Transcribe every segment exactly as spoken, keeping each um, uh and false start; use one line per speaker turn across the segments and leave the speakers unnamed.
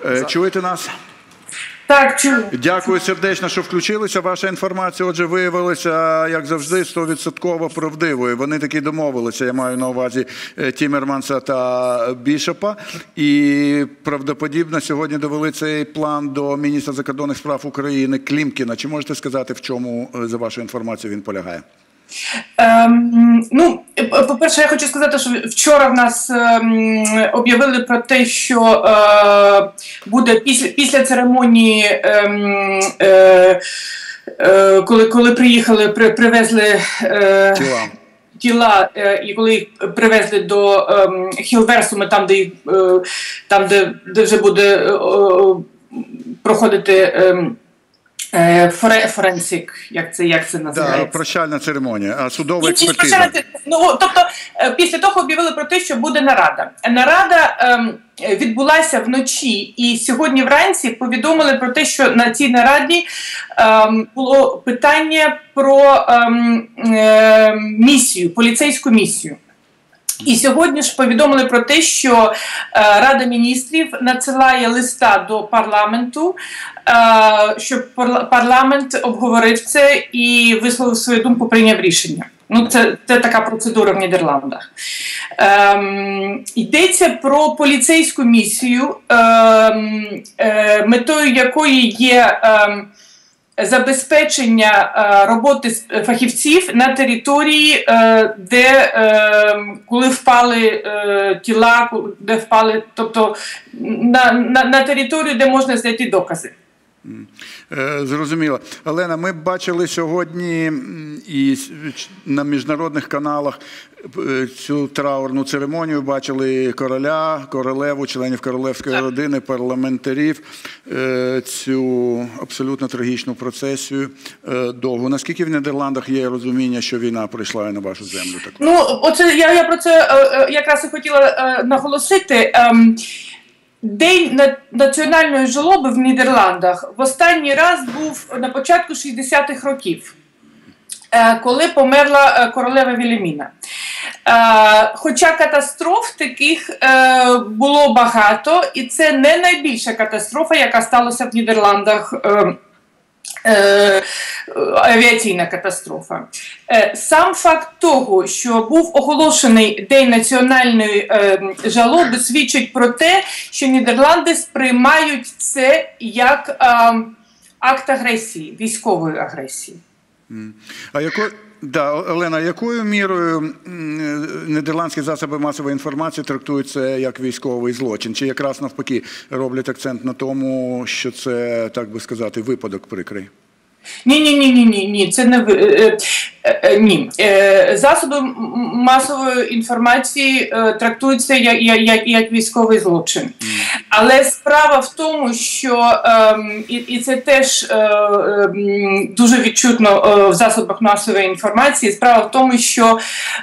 Чуєте нас?
Так, чую.
Дякую сердечно, що включилися. Ваша інформація, отже, виявилася, як завжди, сто відсотків правдивою. Вони таки домовилися, я маю на увазі Тіммерманса та Бішопа. І правдоподібно сьогодні довели цей план до міністра закордонних справ України Клімкіна. Чи можете сказати, в чому, за вашою інформацією, він полягає?
Ем, ну, по-перше, я хочу сказати, що вчора в нас ем, об'явили про те, що е, буде після, після церемонії, ем, е, е, коли, коли приїхали, при, привезли е, тіла, тіла е, і коли їх привезли до ем, Хілверсуму, там, де, е, там де, де вже буде е, е, проходити е, форенсик, як це, як це називається?
Так, прощальна церемонія, а судова експертиза.
Ну, тобто, після того об'явили про те, що буде нарада. Нарада ем, відбулася вночі, і сьогодні вранці повідомили про те, що на цій нараді ем, було питання про ем, ем, місію, поліцейську місію. І сьогодні ж повідомили про те, що е, Рада міністрів надсилає листа до парламенту, е, щоб парламент обговорив це і висловив свою думку, прийняв рішення. Ну, це, це така процедура в Нідерландах. Е, йдеться про поліцейську місію, е, е, метою якої є е, забезпечення е, роботи фахівців на території, е, де е, коли впали е, тіла, де впали, тобто на, на, на територію, де можна знайти докази.
Зрозуміло. Олена, ми бачили сьогодні і на міжнародних каналах цю траурну церемонію, бачили короля, королеву, членів королевської родини, парламентарів, цю абсолютно трагічну процесію довгу. Наскільки в Нідерландах є розуміння, що війна прийшла на вашу землю? Також?
Ну, оце, я, я про це якраз і хотіла наголосити. День національної жалоби в Нідерландах в останній раз був на початку шістдесятих років, коли померла королева Вільгельміна. Хоча катастроф таких було багато, і це не найбільша катастрофа, яка сталася в Нідерландах, авіаційна катастрофа. Сам факт того, що був оголошений День національної жалоби, свідчить про те, що Нідерланди сприймають це як акт агресії, військової агресії.
А яко... Да, Олена, якою мірою нідерландські засоби масової інформації трактують це як військовий злочин? Чи якраз навпаки роблять акцент на тому, що це, так би сказати, випадок прикрий?
Ні-ні-ні, ні, це не ви. Ні. Засоби масової інформації трактуються як, як, як військовий злочин. Але справа в тому, що, і, і це теж дуже відчутно в засобах масової інформації, справа в тому, що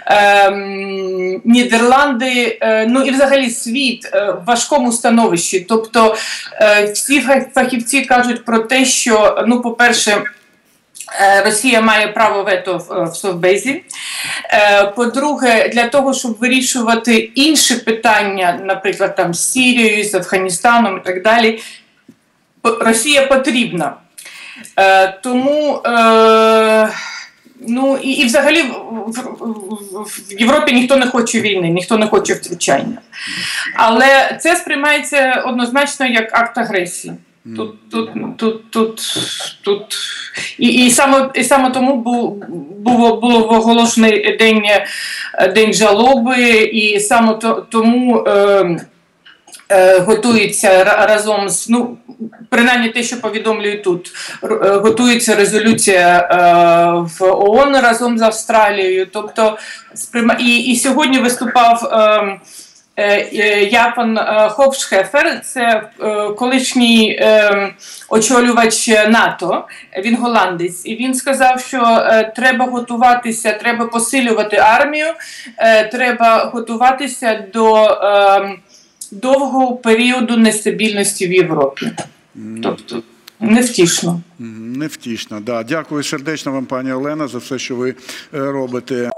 Нідерланди, ну і взагалі світ в важкому становищі. Тобто всі фахівці кажуть про те, що, ну, по-перше, Росія має право вето в Совбезі. По-друге, для того, щоб вирішувати інші питання, наприклад, там з Сірією, з Афганістаном і так далі, Росія потрібна. Тому, ну, і, і взагалі в, в, в Європі ніхто не хоче війни, ніхто не хоче втручання. Але це сприймається однозначно як акт агресії. Тут, тут, тут, тут, тут. І, і, саме, і саме тому був, було, було оголошений день, день жалоби, і саме то, тому е, е, готується разом з, ну, принаймні те, що повідомлюють тут, готується резолюція е, в ООН разом з Австралією. Тобто, і, і сьогодні виступав е, Япон Ховшхефер, це колишній очолювач НАТО, він голландець, і він сказав, що треба готуватися, треба посилювати армію, треба готуватися до довгого періоду нестабільності в Європі. Тобто, невтішно.
Невтішно, так. Дякую сердечно вам, пані Олена, за все, що ви робите.